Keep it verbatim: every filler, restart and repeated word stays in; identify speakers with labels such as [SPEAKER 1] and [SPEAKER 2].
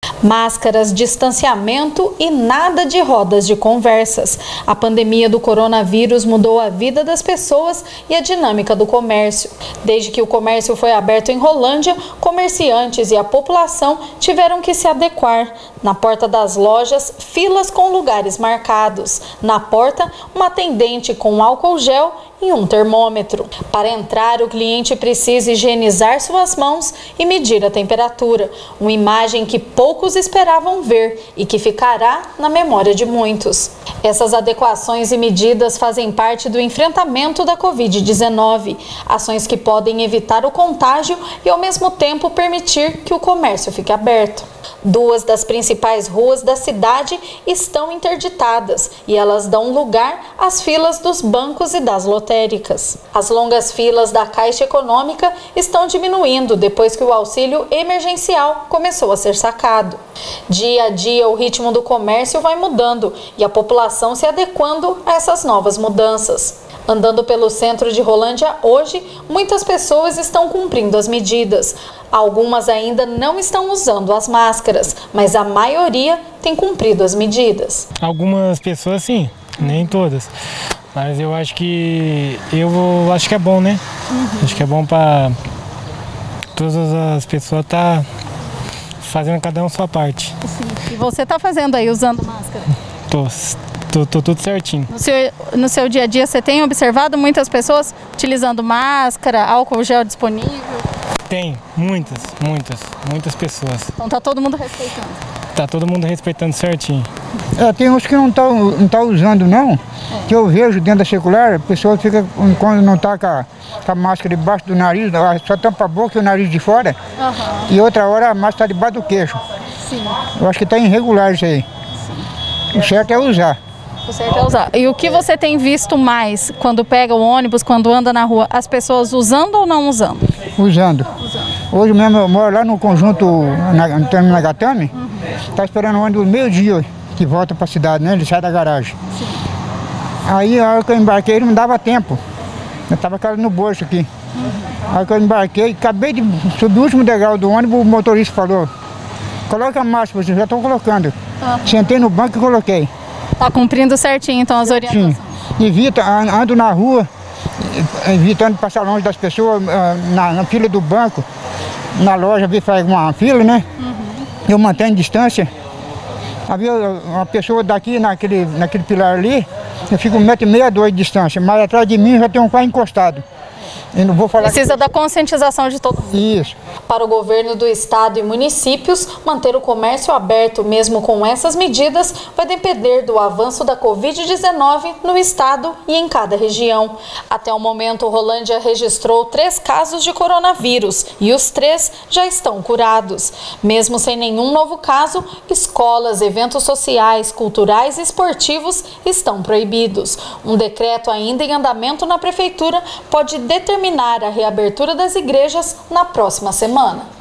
[SPEAKER 1] Máscaras, distanciamento e nada de rodas de conversas. A pandemia do coronavírus mudou a vida das pessoas e a dinâmica do comércio. Desde que o comércio foi aberto em Rolândia, comerciantes e a população tiveram que se adequar. Na porta das lojas, filas com lugares marcados. Na porta, uma atendente com álcool gel e um termômetro. Para entrar, o cliente precisa higienizar suas mãos e medir a temperatura. Uma imagem que poucos esperavam ver e que ficará na memória de muitos. Essas adequações e medidas fazem parte do enfrentamento da covid dezenove. Ações que podem evitar o contágio e, ao mesmo tempo, permitir que o comércio fique aberto. Duas das principais ruas da cidade estão interditadas e elas dão lugar às filas dos bancos e das lotéricas. As longas filas da Caixa Econômica estão diminuindo depois que o auxílio emergencial começou a ser sacado. Dia a dia, o ritmo do comércio vai mudando e a população se adequando a essas novas mudanças. Andando pelo centro de Rolândia hoje, muitas pessoas estão cumprindo as medidas. Algumas ainda não estão usando as máscaras, mas a maioria tem cumprido as medidas.
[SPEAKER 2] Algumas pessoas sim, nem todas. Mas eu acho que eu acho que é bom, né? Uhum. Acho que é bom para todas as pessoas estar tá fazendo cada um a sua parte.
[SPEAKER 1] Sim. E você está fazendo aí usando máscara?
[SPEAKER 2] Tô. Tô, tô tudo certinho.
[SPEAKER 1] No seu, no seu dia a dia, você tem observado muitas pessoas utilizando máscara, álcool gel disponível?
[SPEAKER 2] Tem, muitas, muitas, muitas pessoas.
[SPEAKER 1] Então tá todo mundo respeitando?
[SPEAKER 2] Tá todo mundo respeitando certinho.
[SPEAKER 3] É, tem uns que não tá, não tá usando não, é. Que eu vejo dentro da circular, a pessoa fica, quando não tá com a, com a máscara debaixo do nariz, só tampa a boca e o nariz de fora, uhum. E outra hora a máscara tá debaixo do queixo. Sim. Eu acho que tá irregular isso aí. Sim. O certo é usar.
[SPEAKER 1] O certo é usar. E o que você tem visto mais quando pega o ônibus, quando anda na rua? As pessoas usando ou não usando?
[SPEAKER 3] Usando. usando. Hoje mesmo eu moro lá no conjunto, na, no termo Nagatame, uhum. Tá esperando o ônibus meio-dia que volta para a cidade, né? Ele sai da garagem. Sim. Aí a hora que eu embarquei não dava tempo. Eu tava com ela no bolso aqui. Uhum. A hora que eu embarquei, acabei de subir o último degrau do ônibus, o motorista falou: coloca a máscara, eu já estou colocando. Uhum. Sentei no banco e coloquei.
[SPEAKER 1] Tá cumprindo certinho, então, as orientações?
[SPEAKER 3] Sim. Evita, ando na rua, evitando passar longe das pessoas, na, na fila do banco, na loja, vi faz uma fila, né? Uhum. Eu mantenho distância. Havia uma pessoa daqui, naquele, naquele pilar ali, eu fico um metro e meio, dois de distância, mas atrás de mim já tem um carro encostado. Eu não vou falar.
[SPEAKER 1] Precisa que... da conscientização de todo mundo.
[SPEAKER 3] Isso.
[SPEAKER 1] Para o governo do estado e municípios, manter o comércio aberto mesmo com essas medidas vai depender do avanço da covid dezenove no estado e em cada região. Até o momento, Rolândia registrou três casos de coronavírus e os três já estão curados. Mesmo sem nenhum novo caso, escolas, eventos sociais, culturais e esportivos estão proibidos. Um decreto ainda em andamento na prefeitura pode determinar a reabertura das igrejas na próxima semana.